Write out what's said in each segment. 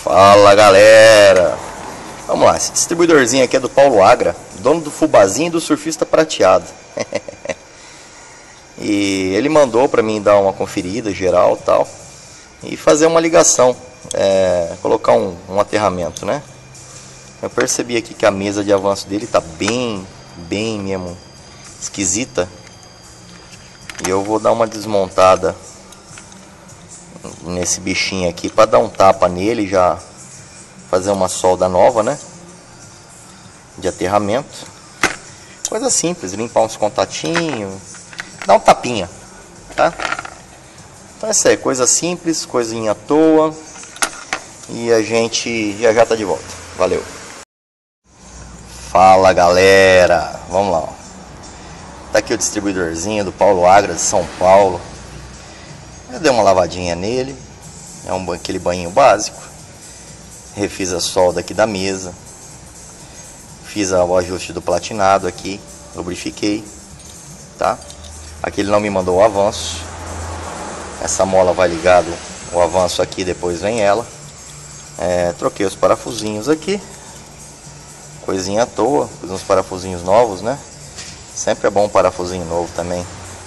Fala galera, vamos lá, esse distribuidorzinho aqui é do Paulo Agra, dono do Fubazinho e do Surfista Prateado. E ele mandou para mim dar uma conferida geral e tal, e fazer uma ligação, colocar um aterramento, né? Eu percebi aqui que a mesa de avanço dele tá bem mesmo esquisita, e eu vou dar uma desmontada nesse bichinho aqui para dar um tapa nele, já fazer uma solda nova, né, de aterramento. Coisa simples, limpar uns contatinhos, dar um tapinha, tá? Então essa é coisa simples, coisinha à toa, e a gente já tá de volta. Valeu. Fala galera, vamos lá, ó. Tá aqui o distribuidorzinho do Paulo Agra de São Paulo. Eu dei uma lavadinha nele, aquele banho básico. Refiz a solda aqui da mesa, fiz o ajuste do platinado aqui, lubrifiquei, tá? Aqui ele não me mandou o avanço. Essa mola vai ligado o avanço aqui, depois vem ela. Troquei os parafusinhos aqui, coisinha à toa, pus uns parafusinhos novos, né? Sempre é bom um parafusinho novo também.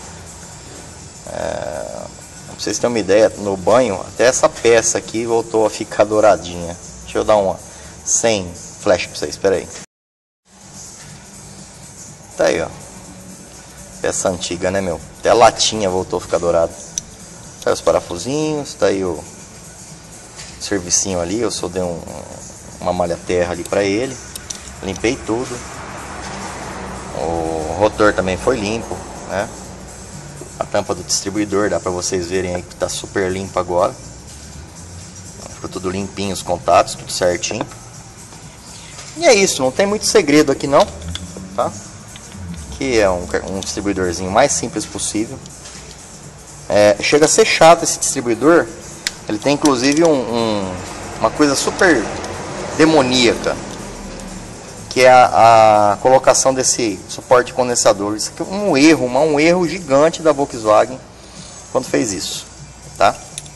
Pra vocês terem uma ideia, no banho, até essa peça aqui voltou a ficar douradinha. Deixa eu dar uma sem flash pra vocês, espera aí. Tá aí, ó. Peça antiga, né, meu? Até a latinha voltou a ficar dourada. Tá aí os parafusinhos, tá aí o servicinho ali. Eu só dei uma malha terra ali pra ele. Limpei tudo. O rotor também foi limpo, né? A tampa do distribuidor, dá pra vocês verem aí que tá super limpo agora. Ficou tudo limpinho, os contatos, tudo certinho. E é isso, não tem muito segredo aqui não, tá? Aqui é um distribuidorzinho mais simples possível. Chega a ser chato esse distribuidor. Ele tem inclusive uma coisa super demoníaca, que é a colocação desse suporte condensador. Isso aqui é um erro gigante da Volkswagen quando fez isso, tá?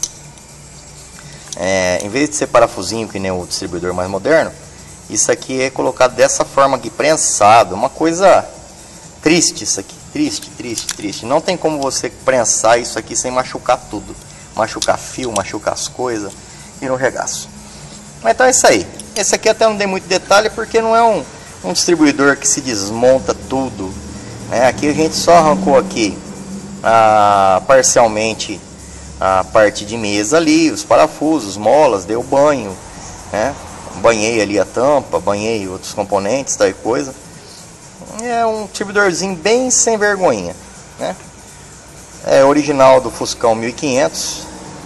Em vez de ser parafusinho que nem o distribuidor mais moderno, isso aqui é colocado dessa forma aqui, prensado. Uma coisa triste isso aqui, triste. Não tem como você prensar isso aqui sem machucar tudo, machucar fio, machucar as coisas e no regaço. Mas então é isso aí. Esse aqui até não dei muito detalhe porque não é um distribuidor que se desmonta tudo, né? Aqui a gente só arrancou aqui parcialmente a parte de mesa ali, os parafusos, molas, deu banho, né? Banhei ali a tampa, banhei outros componentes, tal coisa. É um distribuidorzinho bem sem vergonhinha, né? É original do Fuscão 1500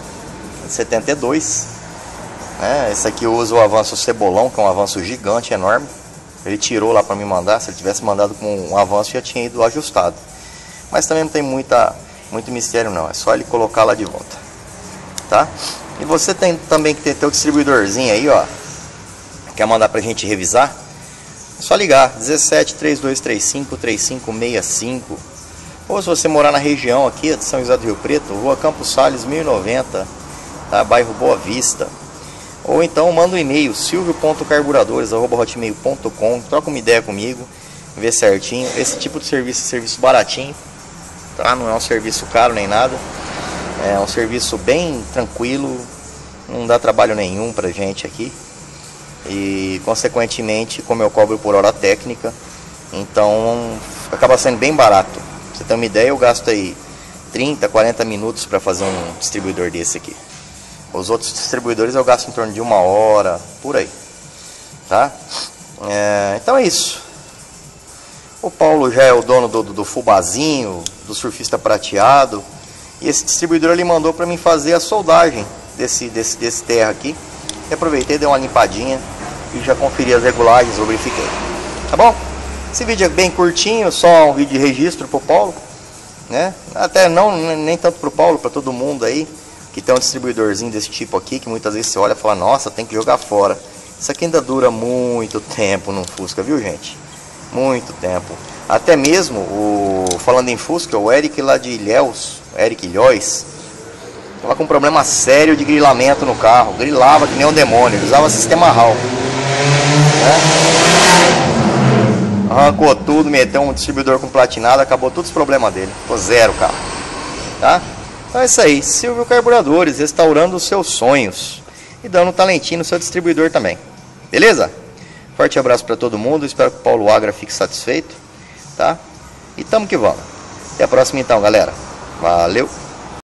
72. Esse aqui eu uso o avanço Cebolão, que é um avanço gigante, enorme. Ele tirou lá para me mandar. Se ele tivesse mandado com um avanço já tinha ido ajustado. Mas também não tem muito mistério não, é só ele colocar lá de volta, tá? E você tem também que ter teu distribuidorzinho aí, ó. Quer mandar pra gente revisar? É só ligar 17 3235 3565. Ou se você morar na região aqui de São José do Rio Preto, Rua Campos Sales 1090, tá? Bairro Boa Vista. Ou então manda um e-mail silvio.carburadores@hotmail.com, troca uma ideia comigo, vê certinho. Esse tipo de serviço é serviço baratinho, tá? Não é um serviço caro nem nada. É um serviço bem tranquilo, não dá trabalho nenhum pra gente aqui. E consequentemente, como eu cobro por hora técnica, então acaba sendo bem barato. Pra você ter uma ideia, eu gasto aí 30, 40 minutos para fazer um distribuidor desse aqui. Os outros distribuidores eu gasto em torno de 1 hora, por aí, tá? Então é isso. O Paulo já é o dono do Fubazinho, do Surfista Prateado. E esse distribuidor ele mandou para mim fazer a soldagem desse terra aqui. E aproveitei, dei uma limpadinha e já conferi as regulagens, lubrifiquei. Tá bom? Esse vídeo é bem curtinho, só um vídeo de registro pro Paulo, né? Até nem tanto pro Paulo, para todo mundo aí que tem um distribuidorzinho desse tipo aqui, que muitas vezes você olha e fala, nossa, tem que jogar fora. Isso aqui ainda dura muito tempo no Fusca, viu gente? Muito tempo. Até mesmo, falando em Fusca, o Eric lá de Ilhéus, Eric Ilhóis, Tava com um problema sério de grilamento no carro. Grilava que nem um demônio. Ele usava sistema HAL, né? Arrancou tudo, meteu um distribuidor com platinado, acabou todos os problemas dele. Ficou zero o carro, tá? Então é isso aí. Silvio Carburadores, restaurando os seus sonhos e dando um talentinho no seu distribuidor também. Beleza? Forte abraço para todo mundo. Espero que o Paulo Agra fique satisfeito, tá? E tamo que vamos. Até a próxima então, galera. Valeu!